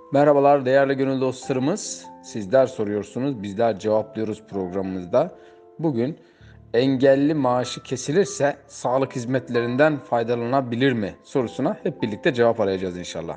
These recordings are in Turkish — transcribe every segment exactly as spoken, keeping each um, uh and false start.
Merhabalar değerli gönül dostlarımız. Sizler soruyorsunuz, bizler cevaplıyoruz programımızda. Bugün engelli maaşı kesilirse sağlık hizmetlerinden faydalanabilir mi sorusuna hep birlikte cevap arayacağız inşallah.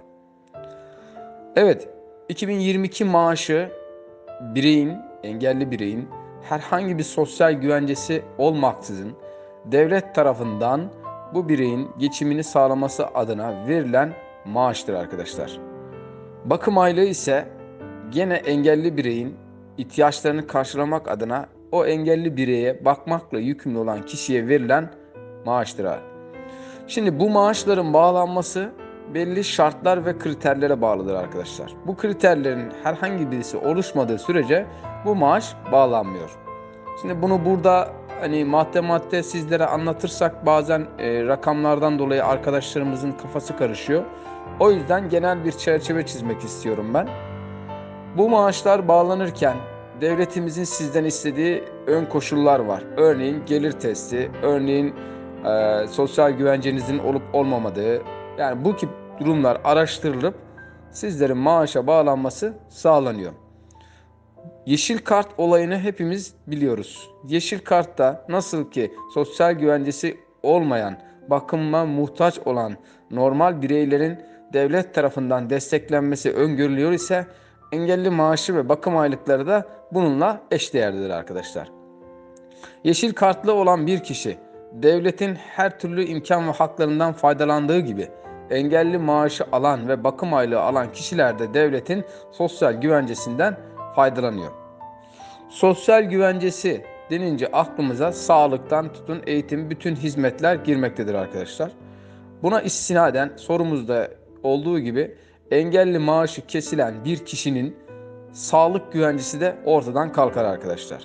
Evet, iki bin yirmi iki maaşı bireyin, engelli bireyin herhangi bir sosyal güvencesi olmaksızın devlet tarafından bu bireyin geçimini sağlaması adına verilen maaştır arkadaşlar. Bakım aylığı ise gene engelli bireyin ihtiyaçlarını karşılamak adına o engelli bireye bakmakla yükümlü olan kişiye verilen maaştır. Şimdi bu maaşların bağlanması belli şartlar ve kriterlere bağlıdır arkadaşlar. Bu kriterlerin herhangi birisi oluşmadığı sürece bu maaş bağlanmıyor. Şimdi bunu burada hani madde madde sizlere anlatırsak bazen e, rakamlardan dolayı arkadaşlarımızın kafası karışıyor. O yüzden genel bir çerçeve çizmek istiyorum ben. Bu maaşlar bağlanırken devletimizin sizden istediği ön koşullar var. Örneğin gelir testi, örneğin e, sosyal güvencenizin olup olmamadığı, yani bu gibi durumlar araştırılıp sizlerin maaşa bağlanması sağlanıyor. Yeşil kart olayını hepimiz biliyoruz. Yeşil kartta nasıl ki sosyal güvencesi olmayan, bakıma muhtaç olan normal bireylerin devlet tarafından desteklenmesi öngörülüyor ise engelli maaşı ve bakım aylıkları da bununla eşdeğerlidir arkadaşlar. Yeşil kartlı olan bir kişi devletin her türlü imkan ve haklarından faydalandığı gibi engelli maaşı alan ve bakım aylığı alan kişiler de devletin sosyal güvencesinden faydalanıyor. Sosyal güvencesi denince aklımıza sağlıktan tutun eğitim bütün hizmetler girmektedir arkadaşlar. Buna istinaden sorumuzda olduğu gibi engelli maaşı kesilen bir kişinin sağlık güvencesi de ortadan kalkar arkadaşlar.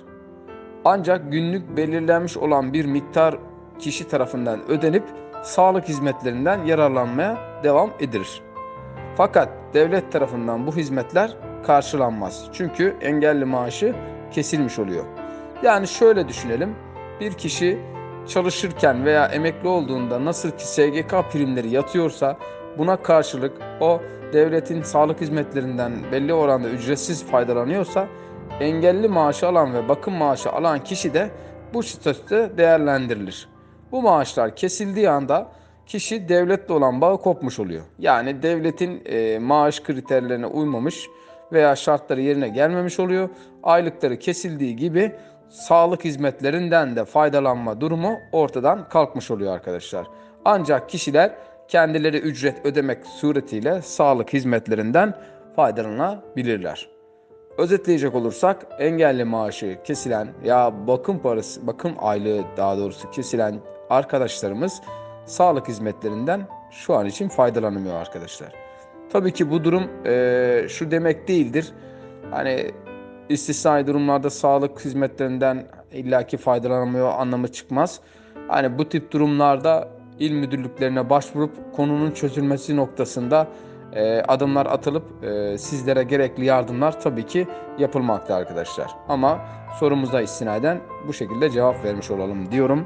Ancak günlük belirlenmiş olan bir miktar kişi tarafından ödenip sağlık hizmetlerinden yararlanmaya devam edilir. Fakat devlet tarafından bu hizmetler karşılanmaz. Çünkü engelli maaşı kesilmiş oluyor. Yani şöyle düşünelim. Bir kişi çalışırken veya emekli olduğunda nasıl ki S G K primleri yatıyorsa buna karşılık o devletin sağlık hizmetlerinden belli oranda ücretsiz faydalanıyorsa engelli maaşı alan ve bakım maaşı alan kişi de bu statüde değerlendirilir. Bu maaşlar kesildiği anda kişi devletle olan bağı kopmuş oluyor. Yani devletin e, maaş kriterlerine uymamış veya şartları yerine gelmemiş oluyor. Aylıkları kesildiği gibi sağlık hizmetlerinden de faydalanma durumu ortadan kalkmış oluyor arkadaşlar. Ancak kişiler kendileri ücret ödemek suretiyle sağlık hizmetlerinden faydalanabilirler. Özetleyecek olursak engelli maaşı kesilen ya bakım parası, bakım aylığı daha doğrusu kesilen arkadaşlarımız sağlık hizmetlerinden şu an için faydalanamıyor arkadaşlar. Tabii ki bu durum e, şu demek değildir. Hani istisnai durumlarda sağlık hizmetlerinden illaki faydalanamıyor anlamı çıkmaz. Hani bu tip durumlarda il müdürlüklerine başvurup konunun çözülmesi noktasında e, adımlar atılıp e, sizlere gerekli yardımlar tabii ki yapılmakta arkadaşlar. Ama sorumuza istinaden bu şekilde cevap vermiş olalım diyorum.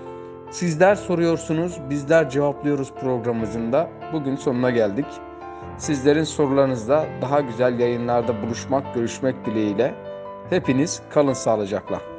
Sizler soruyorsunuz, bizler cevaplıyoruz programımızın da bugün sonuna geldik. Sizlerin sorularınızla daha güzel yayınlarda buluşmak, görüşmek dileğiyle. Hepiniz kalın sağlıcakla.